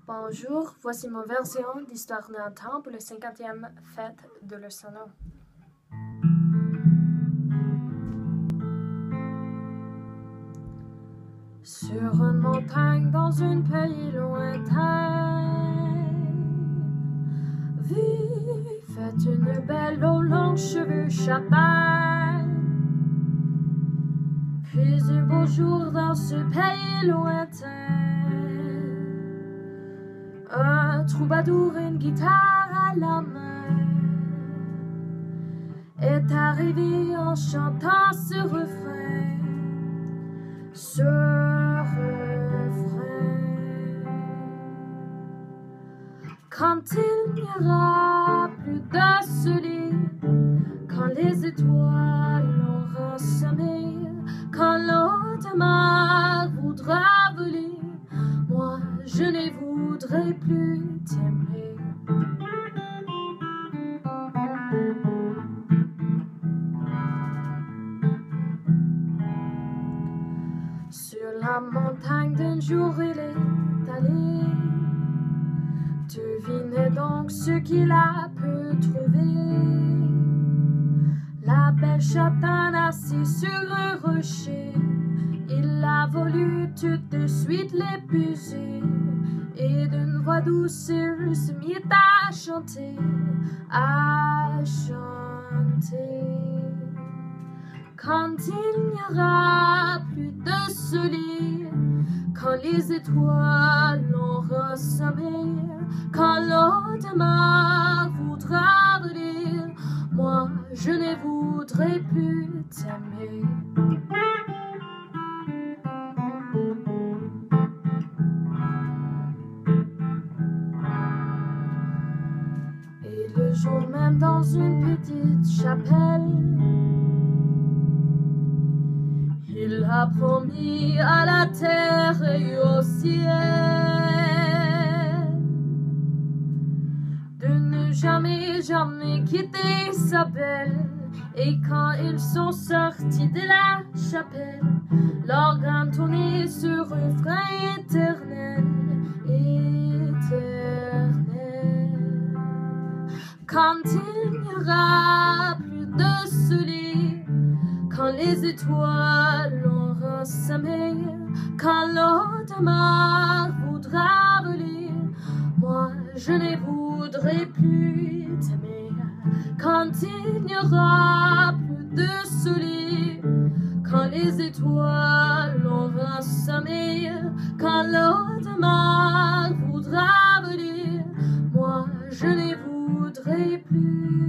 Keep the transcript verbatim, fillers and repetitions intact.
Bonjour, voici mon version d'Histoire d'un temps pour la cinquantième fête de le salon. Sur une montagne dans un pays lointain, vivait une belle aux longs cheveux châtains. Puis un beau jour dans ce pays lointain, un troubadour, une guitare à la main, est arrivé en chantant ce refrain, ce refrain. Quand il n'y aura plus de soleil, quand les étoiles auront sommeil, quand l'eau de mer voudra voler, moi je ne voudrais plus t'aimer. Sur la montagne d'un jour il est allé, devinez donc ce qu'il a pu trouver. La belle châtaigne assise sur un rocher, il a voulu tout de suite l'épuiser, et d'une voix douce il se mit à chanter, à chanter. Quand il n'y aura plus de soleil, quand les étoiles auront sommeil, quand l'eau de mer voudra voler, moi je ne voudrais plus t'aimer. Et le jour même dans une petite chapelle, il a promis à la terre et au ciel de ne jamais, jamais quitter sa belle. Et quand ils sont sortis de la chapelle, l'organe tournait ce refrain éternel, éternel. Quand il n'y aura plus de soleil, quand les étoiles auront sommeil, quand l'eau de mer voudra voler, moi je ne voudrais plus t'aimer. Quand il n'y aura plus de soleil, quand les étoiles auront sommeil, quand l'eau de mer voudra voler, moi je ne voudrais plus